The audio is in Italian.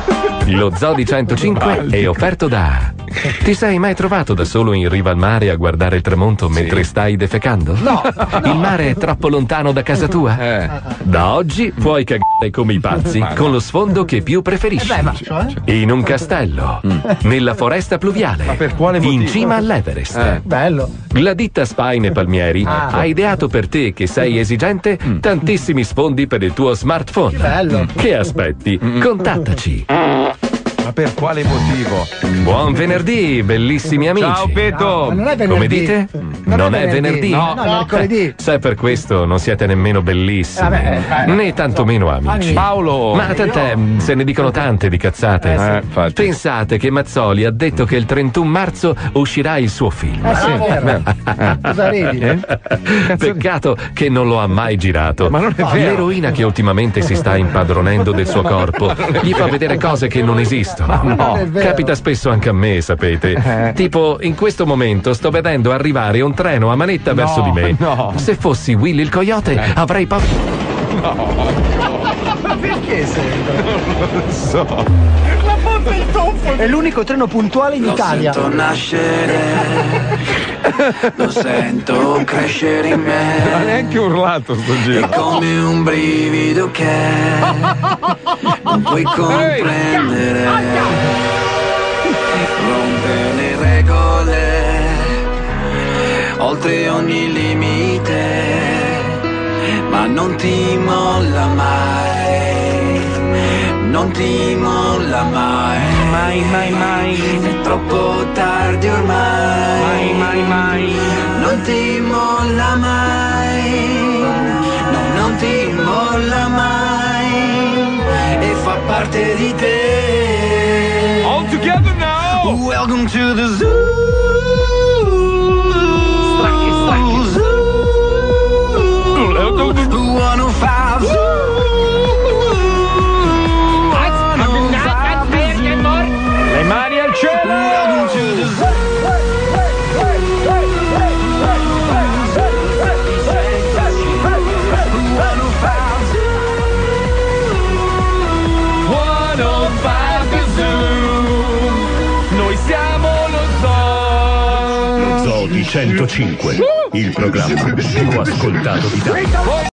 Lo Zoo di 105 è offerto da... Ti sei mai trovato da solo in riva al mare a guardare il tramonto mentre stai defecando? No. Il mare è troppo lontano da casa tua? Da oggi puoi cagare come i pazzi con lo sfondo che più preferisci. In un castello, nella foresta pluviale, Ma per quale motivo? in cima all'Everest. Bello. La ditta Spine Palmieri ha ideato per te che sei esigente tantissimi sfondi per il tuo smartphone. Che bello. Che aspetti? Contattaci. Ma per quale motivo? Buon venerdì, bellissimi amici. Ciao Peto. Ma non è venerdì. Come dite? Non è venerdì? No, mercoledì. Sai, per questo non siete nemmeno bellissimi, né tantomeno amici. Paolo. Ma tant'è, se ne dicono tante di cazzate. infatti. Pensate che Mazzoli ha detto che il 31 marzo uscirà il suo film. Cosa ridi? Peccato che non lo ha mai girato. Ma non è vero. L'eroina che ultimamente si sta impadronendo del suo corpo gli fa vedere cose che non esistono. Non è vero. Capita spesso anche a me, sapete. Tipo, in questo momento sto vedendo arrivare un treno a manetta verso di me. no. Se fossi Willy il coyote avrei paura. Ma perché sempre? Non lo so. È l'unico treno puntuale in Italia. Lo sento nascere, lo sento crescere in Non ha me. neanche urlato sto È giro. come un brivido che non puoi comprendere. Rompe le regole, oltre ogni limite, ma non ti molla mai, non ti molla mai. Mai, mai, mai, è troppo tardi ormai. Mai, mai, mai, non ti molla mai. No, non ti molla mai. E fa parte di te. All together now. Welcome to the zoo. Zoo. 105 Zoo. Le mani al cielo. Welcome to the zoo. Noi siamo lo zoo. Zoo di 105, il programma più ascoltato d'Italia.